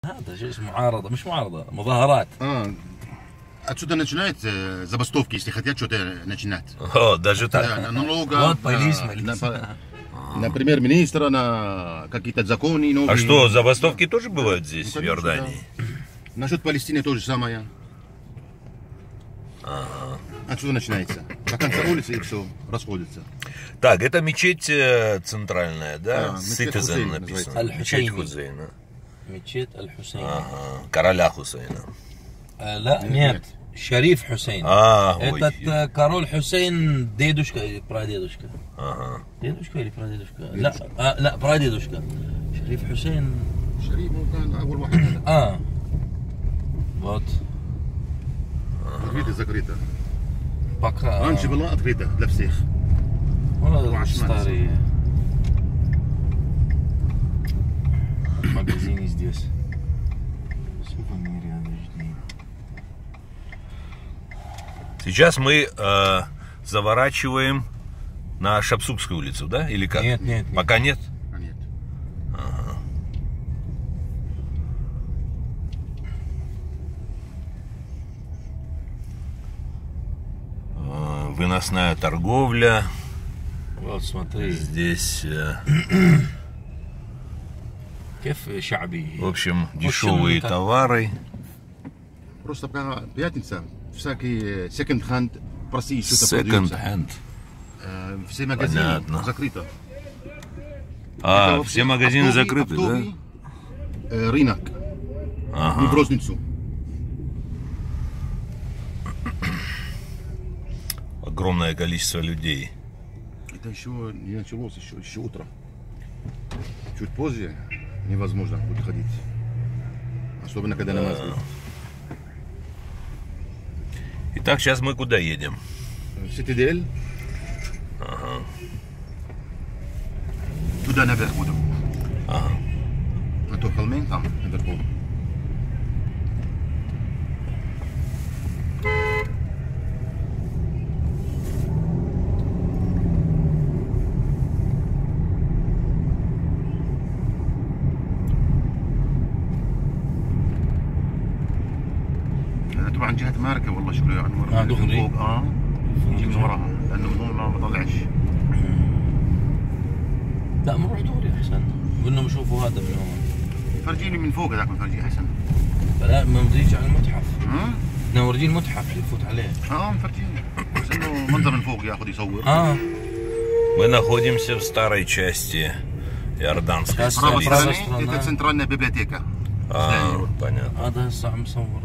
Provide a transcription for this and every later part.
هذا شيء اسمه معارضة، مش معارضة، مظاهرات. Отсюда начинается забастовки, если хотят что-то начинать. О, даже так. Да, налога, Вот полисмен. на премьер-министра, на какие-то законы новые. А что, забастовки тоже бывают здесь, Ну, в Иордании? Да. Насчет Палестины то же самое. Отсюда начинается. До конца улицы и все, расходится. Так, это мечеть центральная, да? Да, Citizen мечеть написано. Аль-Хусейни. Мечеть Хусейна. Мечеть Аль-Хусейни. Ага, короля Хусейна. لا нет, Шариф Хусейн. Ой. Этот король Хусейн дедушка или прадедушка? Ага. Дедушка или прадедушка? لا прадедушка. Шариф Хусейн. شريف كان أول واحد هذا. Вот. Открыто, закрыто. Пока. Раньше была открыта для всех. Вот старые магазины здесь. Сувениры одежды. Сейчас мы заворачиваем на Шапсукскую улицу, да? Или как? Нет. Пока нет? Нет. Выносная торговля. Вот смотри. Здесь, كيف شعبي. в общем, дешевые товары. Просто пятница, всякие секонд-хенд в России что-то Секонд-хенд. Все магазины Понятно. закрыто. А, Это все магазины оптовый, закрыты, оптовый, рынок. да? И в розницу. Огромное количество людей. Это еще не началось, еще утро. Чуть позже невозможно будет ходить. Особенно когда намаз будет. Итак, сейчас мы куда едем? Ситидель. Туда наверх будем. Ага. На то холме там наверху. طبعا جهة ماركة والله شكرا يا انور. دغري. فوق نجي من وراها لانه من هون ما بطلعش. لا نروح دغري احسن. قلنا بشوفوا هذا من هون. فرجيني من فوق هذاك الفرجي احسن. لا ما نريج على المتحف. نورجيه المتحف اللي يفوت عليه. مفرجيني. بس انه منظر من فوق ياخذ يصور. Мы находимся в старой части Иорданской Справа столицы. стороны это центральная библиотека. Вот, понятно. هذا هسه عم صور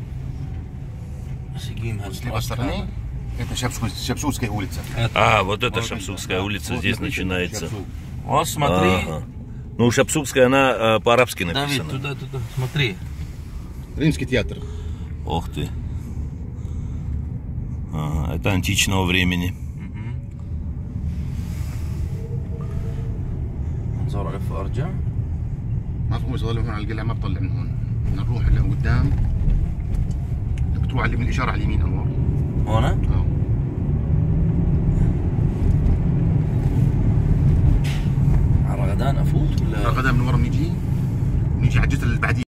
السقيم Слева стороны это Шапсукская улица. А, вот это Шапсукская улица здесь начинается. Вот смотри. Ага. Ну, Шапсукская, она по-арабски Давид, написана. туда, смотри. Римский театр. Ох ты. Ага, это античного времени. نزور عف ارجع. ما في مصور هون على القلعة ما بطلع من هون. بدنا نروح لقدام. بتروح على اليمين الإشارة على اليمين انور. هنا؟ على رغدان افوت ولا؟ رغدان من ورا بنيجي على الجزء اللي بعديه.